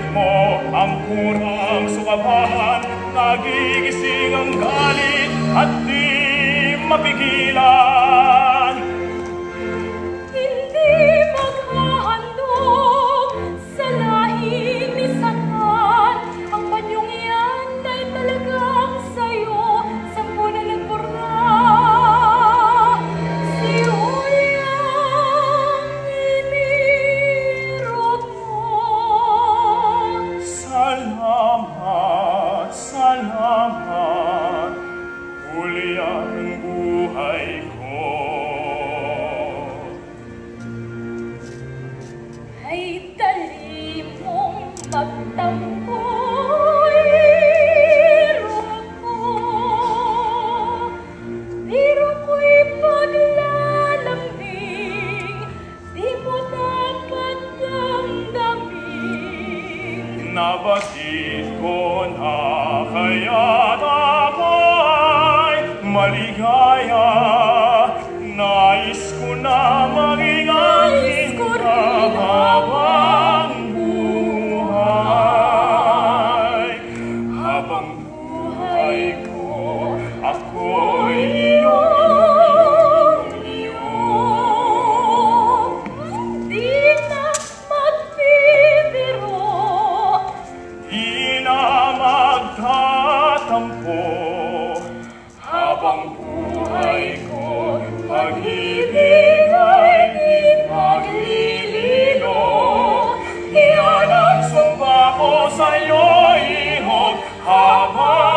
mo ang kurang sukapan, nagigising ang galit at di mapigilan. Hindi maghahandog sa lahing ni Satan, ang banyong yan ay talagang sa'yo, sampo na nagpura. Si Uyang inirot mo. Salamat, salamat, huli ang buhay ko. Ay dali mong magtampo, biro ko'y paglalambing, di mo dapat damdamin. Nabatid ko na kaya't ako'y maligaya. Nais ko na maging aking habang buhay. Habang buhay ko, ako'y iyong iyo. Di na magbibiro, Di na magtatampo. Habang buhay ko, pag-ibig ay di maglilino. Iyan ang sumpa ko sa'yo, ihog, habang